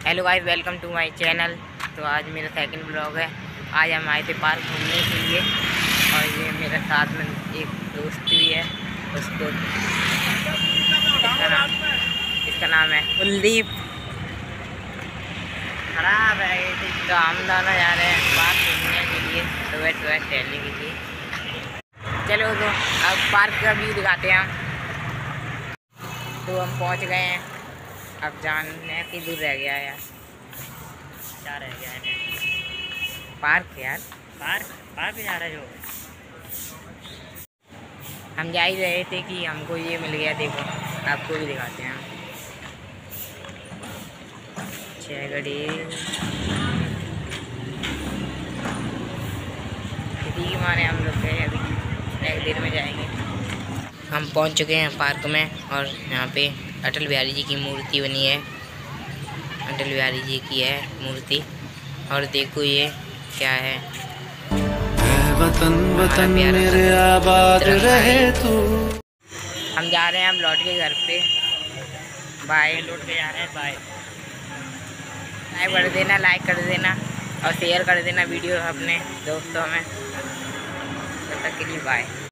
Hello guys, welcome to my channel. तो आज मेरा सेकंड ब्लॉग है। आज हम आए थे पार्क घूमने के लिए और ये मेरे साथ में एक दोस्त भी है। उसको इसका नाम है कुलदीप। खराब है तो हम दोनों जा रहे हैं पार्क घूमने के लिए, सुबह सुबह टहलने के लिए। चलो तो अब पार्क का व्यू दिखाते हैं हम। तो हम पहुंच गए हैं। अब जानने की दूर रह गया यार, क्या रह गया है? पार्क यार। पार्क पार्क जा रहे हो? हम जा ही रहे थे कि हमको ये मिल गया। देखो आपको भी दिखाते हैं हम। 6 घड़ी इसी के मारे हम लोग गए। अभी एक देर में जाएंगे। हम पहुंच चुके हैं पार्क में और यहाँ पे अटल बिहारी जी की मूर्ति बनी है। अटल बिहारी जी की है मूर्ति। और देखो ये क्या है, वतन वतन प्यारा मेरे आबाद रहे तू। हम जा रहे हैं, हम लौट के घर पे। बाय। लौट के जा रहे हैं, बाय। लाइक कर देना, लाइक कर देना और शेयर कर देना वीडियो अपने दोस्तों में। तब तक के लिए बाय।